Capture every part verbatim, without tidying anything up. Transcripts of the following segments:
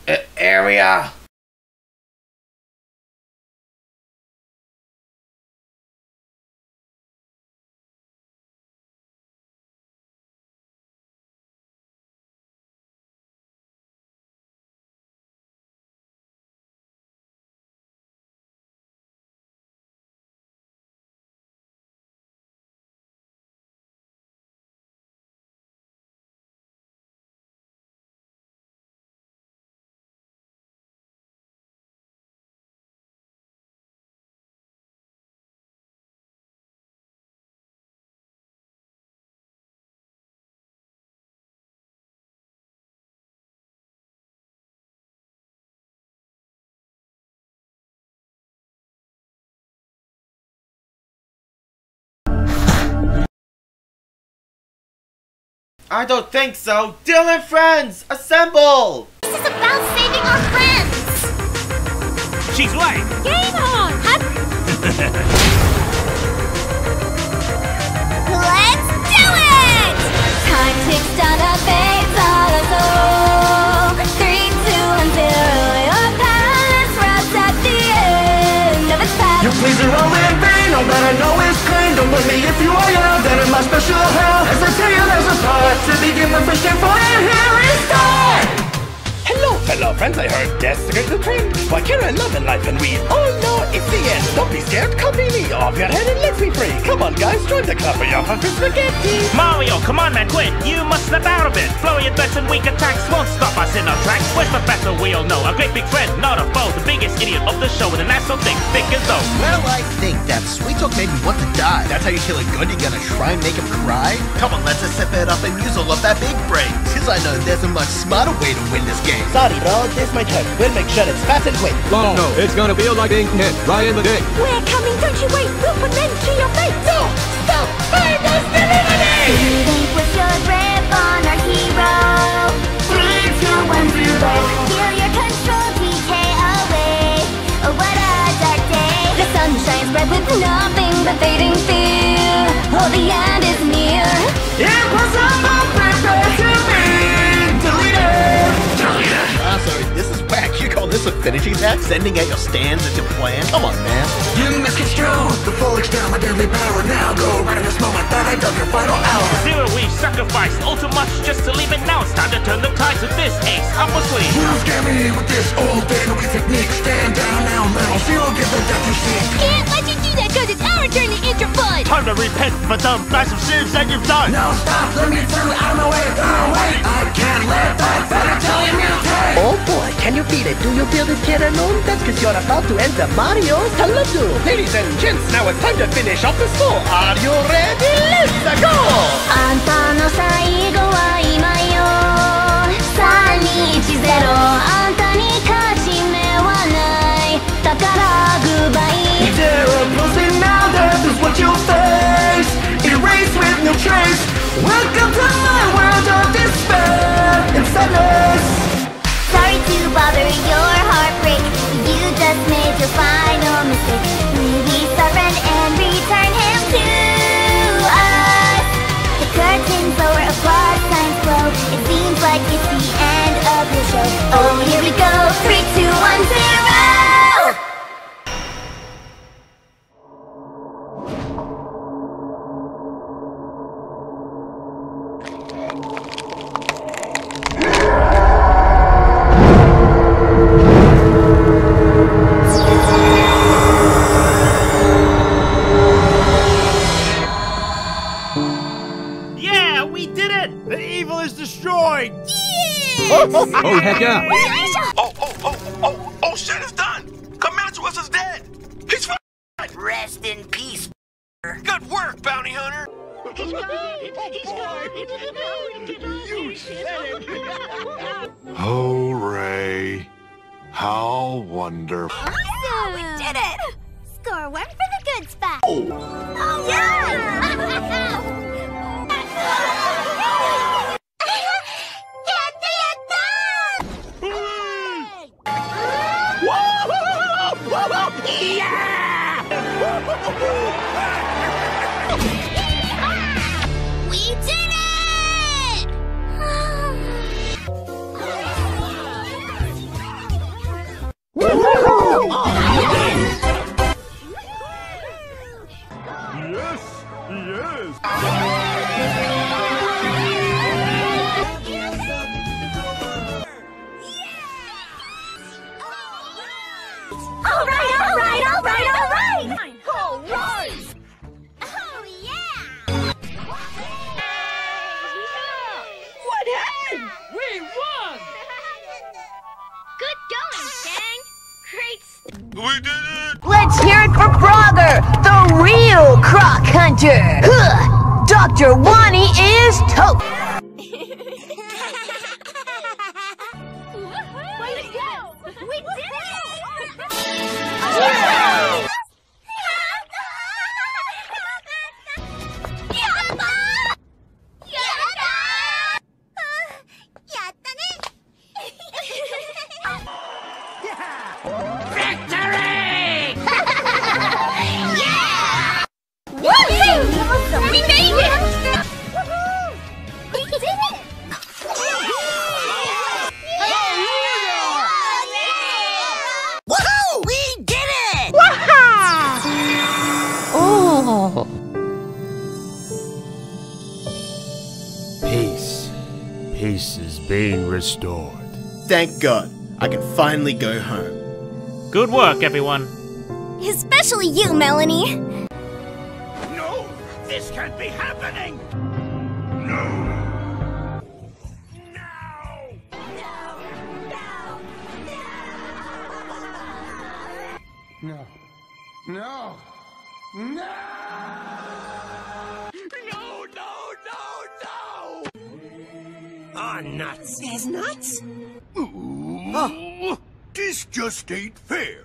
uh, area. I don't think so. Dylan friends, assemble! This is about saving our friends. She's right. Game on. Let's do it! Time ticks down a fades on a soul. Three, two, one, zero. Your palace wraps at the end of its path. You please are all in vain. All that I know is pain. Don't blame me if you are young. Then in my special hell, as I tell you, there's a part to begin the fishing for. And here is time. Hello, fellow friends, I heard death's the great trend. Why care I love in life and we all know it's the end. Don't be scared, copy me off your head and let's be free. Come on guys, join the club for your hungry spaghetti. Mario, come on man, quit. You must snap out of it. Flurry of threats and weak attacks won't stop us in our tracks. Where's Professor? We all know. A great big friend, not a foe. The biggest idiot of the show with an ass so thick, thick as though. Well, I think that Sweet Talk made me want to die. That's how you kill a good? You gonna try and make him cry? Come on, let's just step it up and use all of that big brain. Cause I know there's a much smarter way to win this game. Sorry bro, this might hurt. We'll make sure it's fast and quick. Oh no, it's gonna feel like being hit right in the dick. We're coming, don't you wait. We'll put an end to your fate. No, stop, find us, delivery! You think we should rip on our hero? Three, two, one, zero. Feel your control P K away. Oh, what a dark day. The sun shines bright with nothing but fading fear. Oh, the end is near. Impossible, prepare to be deleted. Deleted. Ah, sorry, this is whack. You call this a finishing attack? Sending out your stands as your plan? Come on, man. You misconstrue the full extent of my deadly power. Now go right in this moment that I dug your final hour. Zero, we've sacrificed all too much just to leave it now. It's time to turn the tides with this ace up our sleeve. You scare me with this old family technique. Stand down now, metal. Zero, give the death you seek. Can't let you do that cause it's our turn to enter fun. Time to repent for the massive sins that you've done. Now stop, let me through, out of my way. Oh, wait, I can't let that better tell you mutate. Oh boy, can you feel it? Do you feel this kid alone? That's cause you're about to enter Mario's Taladu. Ladies and gents, now it's time to finish off the score. Are you ready? Let's go! あんたの最後は今よ。さんにいちゼロ。あんたに勝ち目はない。だからグッバイ。 Zero closing now, death is what you'll face. Erase with no trace. Welcome to my world of despair and sadness. Sorry to bother your heartbreak. You just made your final mistake. Release our friend and return him to us. The curtains lower, applause signs flow. It seems like it's the end of your show. Oh, here we go. Three, two, one, zero. Yeah, we did it! The evil is destroyed! Oh, heck yeah. Oh, oh, oh, oh, oh, shit, it's done! Comantuous is dead! He's fine! Rest in peace. Good work, bounty hunter! Oh, Ray. How wonderful. Awesome! We did it! Score one for the good spot. Oh, oh yeah! We did it! Yes, yes. All right, all right, all right, all right! All right! Oh, yeah! What happened? We won! Good going, gang! Great st- We did it! Let's hear it for Frogger, the real croc hunter! Huh. Doctor Wani is toast! Way to go! We did it! Woohoo! We made it! Woohoo! We did it! Woohoo! We did it! Oh! Peace. Peace is being restored. Thank God, I can finally go home. Good work, everyone. Especially you, Melanie. No! This can't be happening! No. No. No! No, no, no, no! Ah, nuts. There's nuts? Ooh, oh. This just ain't fair.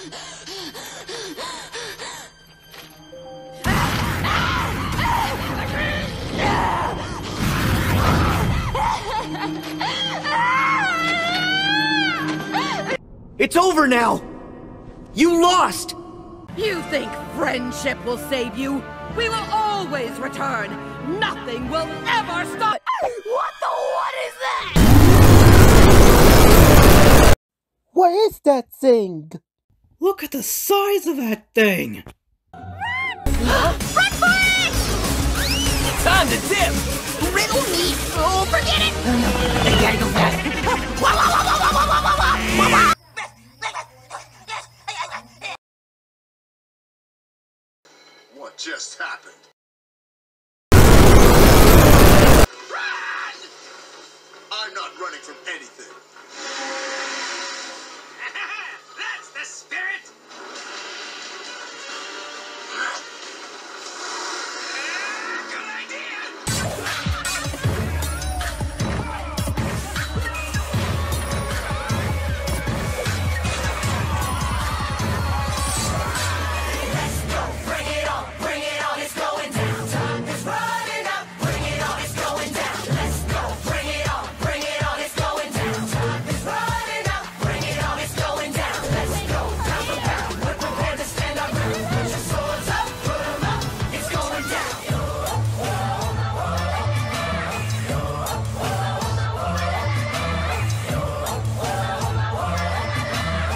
It's over now! You lost! You think friendship will save you? We will always return! Nothing will ever stop! What the what is that? What is that thing? Look at the size of that thing! Run for it! Time to dip! Riddle me! Oh, forget it! I gotta go fast! What just happened? Run! I'm not running from anything. That's the spirit! Good idea!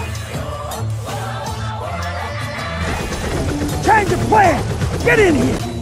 Change of plan! Get in here!